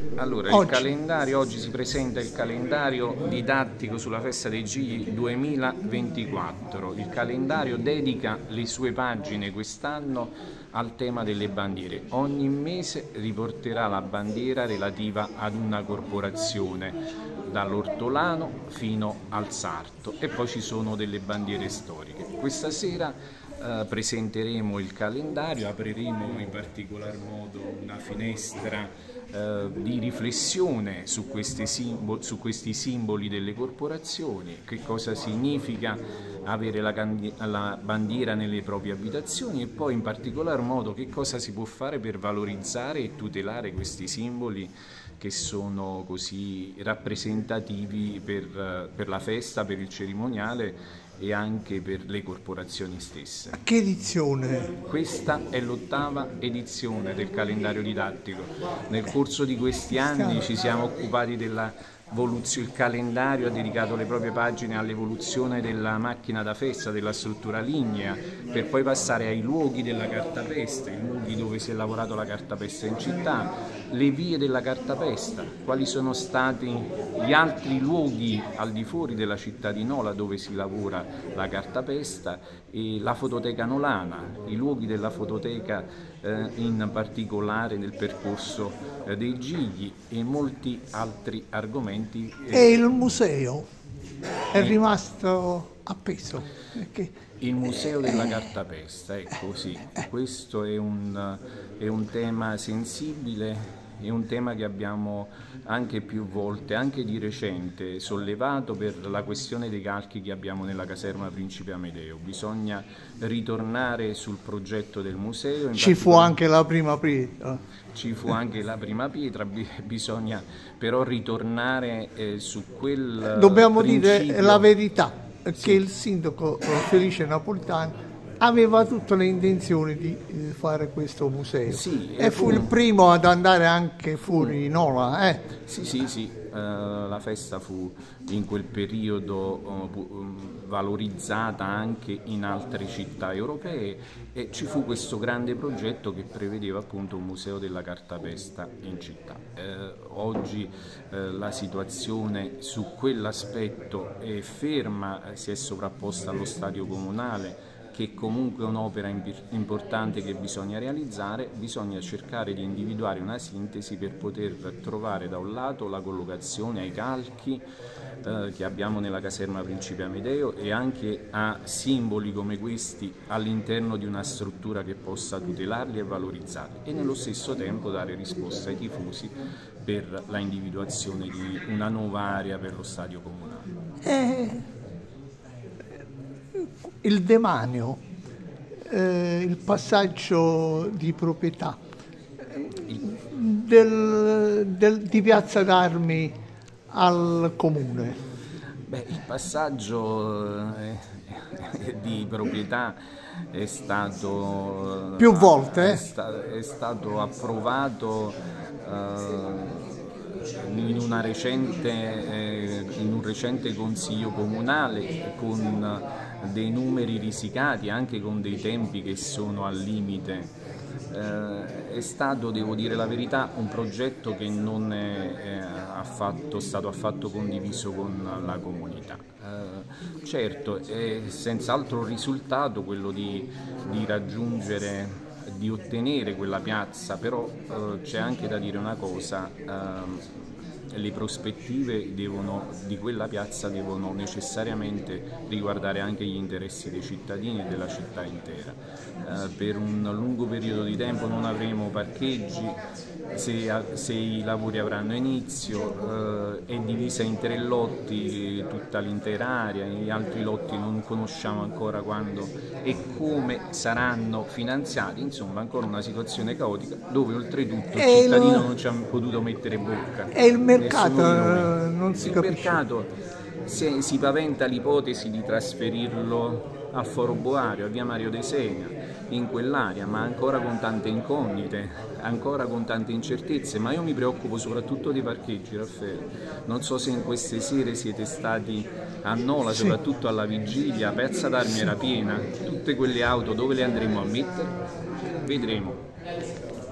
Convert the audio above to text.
Allora, il calendario, oggi si presenta il calendario didattico sulla Festa dei Gigli 2024. Il calendario dedica le sue pagine quest'anno al tema delle bandiere. Ogni mese riporterà la bandiera relativa ad una corporazione, dall'ortolano fino al sarto, e poi ci sono delle bandiere storiche. Questa sera presenteremo il calendario, apriremo in particolar modo una finestra di riflessione su questi simboli delle corporazioni, che cosa significa avere la bandiera nelle proprie abitazioni, e poi in particolar modo che cosa si può fare per valorizzare e tutelare questi simboli che sono così rappresentativi per la festa, per il cerimoniale e anche per le corporazioni stesse. Che edizione? Questa è l'8ª edizione del calendario didattico. Nel corso di questi anni ci siamo occupati il calendario ha dedicato le proprie pagine all'evoluzione della macchina da festa, della struttura lignea, per poi passare ai luoghi della cartapesta, i luoghi dove si è lavorato la cartapesta in città, le vie della cartapesta, quali sono stati gli altri luoghi al di fuori della città di Nola dove si lavora la cartapesta, e la fototeca nolana, i luoghi della fototeca in particolare nel percorso dei Gigli, e molti altri argomenti. E il museo è rimasto appeso? Il museo della cartapesta, ecco, sì, questo è un tema sensibile, è un tema che abbiamo anche più volte, anche di recente, sollevato per la questione dei calchi che abbiamo nella caserma Principe Amedeo. Bisogna ritornare sul progetto del museo. Ci fu anche la prima pietra. Ci fu anche la prima pietra, bisogna però ritornare su quel Dobbiamo principio. dire la verità, che sì. Il sindaco Felice Napolitano aveva tutte le intenzioni di fare questo museo, sì, e fu il primo ad andare anche fuori Nola. Sì, la festa fu in quel periodo valorizzata anche in altre città europee, e ci fu questo grande progetto che prevedeva appunto un museo della cartapesta in città. Oggi la situazione su quell'aspetto è ferma, si è sovrapposta allo stadio comunale, che comunque è un'opera importante che bisogna realizzare. Bisogna cercare di individuare una sintesi per poter trovare da un lato la collocazione ai calchi che abbiamo nella caserma Principe Amedeo, e anche a simboli come questi all'interno di una struttura che possa tutelarli e valorizzarli, e nello stesso tempo dare risposta ai tifosi per la individuazione di una nuova area per lo stadio comunale. Il demanio, il passaggio di proprietà di Piazza d'Armi al comune. Il passaggio di proprietà è stato più volte è stato approvato in un recente consiglio comunale, con dei numeri risicati, anche con dei tempi che sono al limite. È stato, devo dire la verità, un progetto che non è stato affatto condiviso con la comunità. Certo, è senz'altro un risultato quello di raggiungere, di ottenere quella piazza, però c'è anche da dire una cosa: le prospettive di quella piazza devono necessariamente riguardare anche gli interessi dei cittadini e della città intera. Per un lungo periodo di tempo non avremo parcheggi, se i lavori avranno inizio, è divisa in 3 lotti tutta l'intera area, gli altri lotti non conosciamo ancora quando e come saranno finanziati. Insomma, ancora una situazione caotica dove oltretutto il cittadino non ci ha potuto mettere bocca. E il mercato non si capisce. Il mercato, si paventa l'ipotesi di trasferirlo al Foro Boario, a via Mario De Segna, in quell'area, ma ancora con tante incognite, ancora con tante incertezze. Ma io mi preoccupo soprattutto dei parcheggi, Raffaele. Non so se in queste sere siete stati a Nola, sì, soprattutto alla vigilia. Piazza d'Armi era piena, tutte quelle auto dove le andremo a mettere? Vedremo.